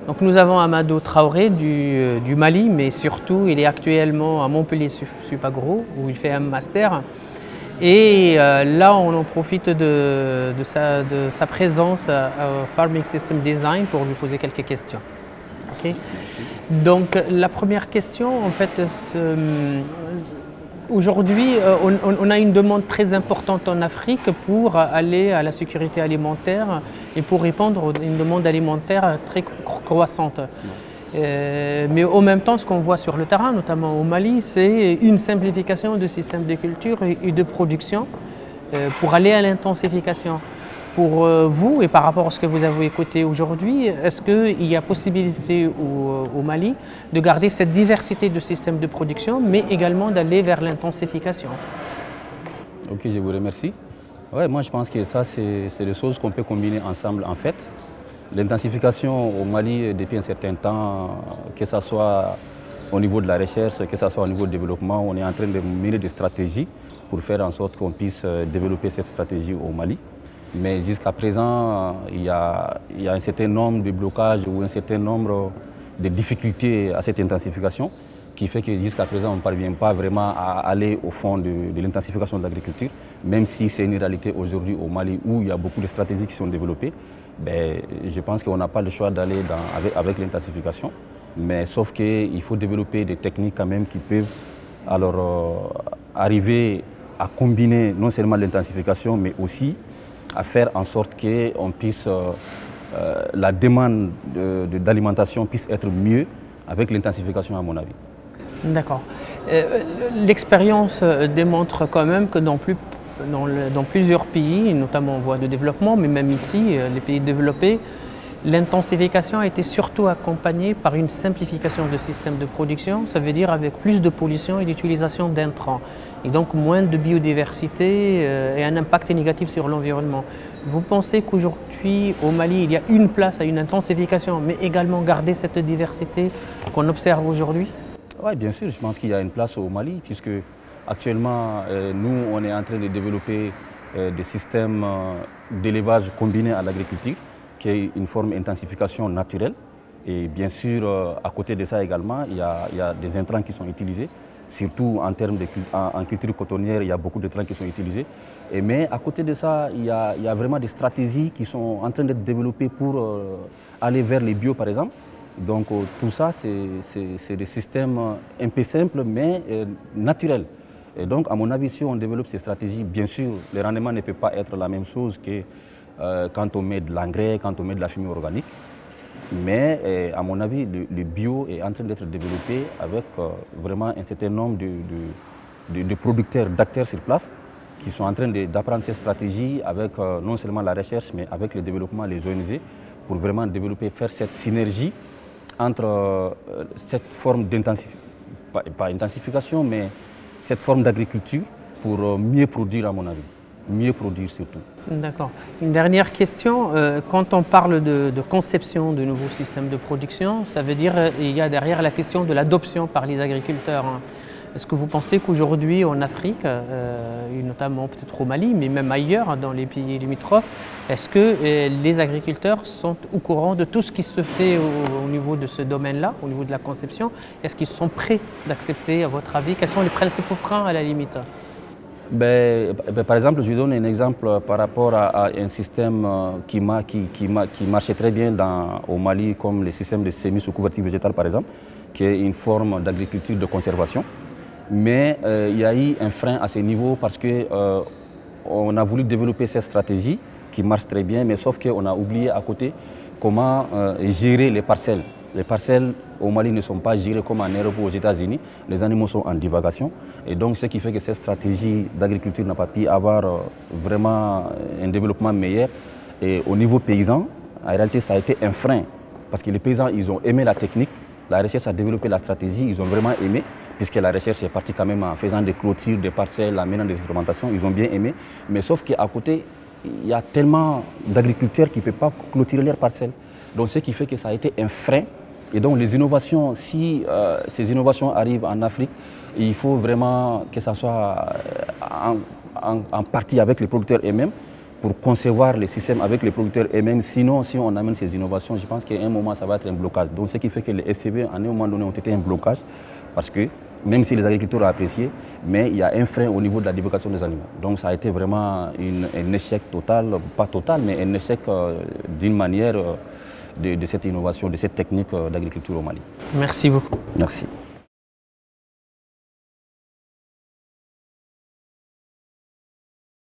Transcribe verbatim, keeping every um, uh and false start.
Donc nous avons Amadou Traoré du, du Mali, mais surtout il est actuellement à Montpellier Supagro où il fait un master. Et euh, là on en profite de, de, sa, de sa présence à, à Farming System Design pour lui poser quelques questions. Okay. Donc la première question en fait, aujourd'hui on, on a une demande très importante en Afrique pour aller à la sécurité alimentaire et pour répondre à une demande alimentaire très croissante. Euh, mais en même temps, ce qu'on voit sur le terrain, notamment au Mali, c'est une simplification du système de culture et de production euh, pour aller à l'intensification. Pour euh, vous et par rapport à ce que vous avez écouté aujourd'hui, est-ce qu'il y a possibilité au, au Mali de garder cette diversité de systèmes de production, mais également d'aller vers l'intensification? Ok, je vous remercie. Ouais, moi je pense que ça, c'est des choses qu'on peut combiner ensemble en fait. L'intensification au Mali, depuis un certain temps, que ce soit au niveau de la recherche, que ce soit au niveau du développement, on est en train de mener des stratégies pour faire en sorte qu'on puisse développer cette stratégie au Mali. Mais jusqu'à présent, il y, a, il y a un certain nombre de blocages ou un certain nombre de difficultés à cette intensification qui fait que jusqu'à présent, on ne parvient pas vraiment à aller au fond de, de l'intensification de l'agriculture, même si c'est une réalité aujourd'hui au Mali où il y a beaucoup de stratégies qui sont développées. Ben, je pense qu'on n'a pas le choix d'aller avec, avec l'intensification, mais sauf qu'il faut développer des techniques quand même qui peuvent alors, euh, arriver à combiner non seulement l'intensification, mais aussi à faire en sorte que on puisse, euh, euh, la demande d'alimentation de, de, puisse être mieux avec l'intensification à mon avis. D'accord. Euh, L'expérience démontre quand même que dans plus Dans, le, dans plusieurs pays, notamment en voie de développement, mais même ici, les pays développés, l'intensification a été surtout accompagnée par une simplification du système de production, ça veut dire avec plus de pollution et d'utilisation d'intrants, et donc moins de biodiversité euh, et un impact négatif sur l'environnement. Vous pensez qu'aujourd'hui, au Mali, il y a une place à une intensification, mais également garder cette diversité qu'on observe aujourd'hui? Oui, bien sûr, je pense qu'il y a une place au Mali, puisque actuellement, euh, nous, on est en train de développer euh, des systèmes euh, d'élevage combiné à l'agriculture, qui est une forme d'intensification naturelle. Et bien sûr, euh, à côté de ça également, il y, a, il y a des intrants qui sont utilisés, surtout en termes de en, en culture cotonnière, il y a beaucoup d'intrants qui sont utilisés. Et, mais à côté de ça, il y, a, il y a vraiment des stratégies qui sont en train d'être développées pour euh, aller vers les bio, par exemple. Donc euh, tout ça, c'est des systèmes un peu simples, mais euh, naturels. Et donc, à mon avis, si on développe ces stratégies, bien sûr, le rendement ne peut pas être la même chose que euh, quand on met de l'engrais, quand on met de la chimie organique. Mais, euh, à mon avis, le, le bio est en train d'être développé avec euh, vraiment un certain nombre de, de, de, de producteurs, d'acteurs sur place, qui sont en train d'apprendre ces stratégies avec euh, non seulement la recherche, mais avec le développement, les O N G, pour vraiment développer, faire cette synergie entre euh, cette forme d'intensification, pas, pas intensification, mais cette forme d'agriculture pour mieux produire, à mon avis. Mieux produire surtout. D'accord. Une dernière question. Euh, quand on parle de, de conception de nouveaux systèmes de production, ça veut dire qu'il y a derrière la question de l'adoption par les agriculteurs. Hein. Est-ce que vous pensez qu'aujourd'hui en Afrique, euh, et notamment peut-être au Mali, mais même ailleurs dans les pays limitrophes, est-ce que euh, les agriculteurs sont au courant de tout ce qui se fait au, au niveau de ce domaine-là, au niveau de la conception? Est-ce qu'ils sont prêts d'accepter, à votre avis? Quels sont les principaux freins à la limite? Ben, ben, par exemple, je donne un exemple par rapport à, à un système qui, qui, qui, qui marchait très bien dans, au Mali, comme le système de semis sous couverture végétale, par exemple, qui est une forme d'agriculture de conservation. Mais euh, il y a eu un frein à ce niveau parce qu'on euh, a voulu développer cette stratégie qui marche très bien, mais sauf qu'on a oublié à côté comment euh, gérer les parcelles. Les parcelles au Mali ne sont pas gérées comme en Europe ou aux États-Unis. Les animaux sont en divagation. Et donc, ce qui fait que cette stratégie d'agriculture n'a pas pu avoir euh, vraiment un développement meilleur. Et au niveau paysan, en réalité, ça a été un frein. Parce que les paysans, ils ont aimé la technique. La recherche a développé la stratégie, ils ont vraiment aimé, puisque la recherche est partie quand même en faisant des clôtures, des parcelles, en menant des expérimentations, ils ont bien aimé. Mais sauf qu'à côté, il y a tellement d'agriculteurs qui ne peuvent pas clôturer leurs parcelles. Donc ce qui fait que ça a été un frein. Et donc les innovations, si euh, ces innovations arrivent en Afrique, il faut vraiment que ça soit en, en, en partie avec les producteurs eux-mêmes, pour concevoir les systèmes avec les producteurs et même sinon, si on amène ces innovations, je pense qu'à un moment, ça va être un blocage. Donc, ce qui fait que les S C B, à un moment donné, ont été un blocage parce que même si les agriculteurs ont apprécié, mais il y a un frein au niveau de la divulgation des animaux. Donc, ça a été vraiment une, un échec total, pas total, mais un échec euh, d'une manière euh, de, de cette innovation, de cette technique euh, d'agriculture au Mali. Merci beaucoup. Merci.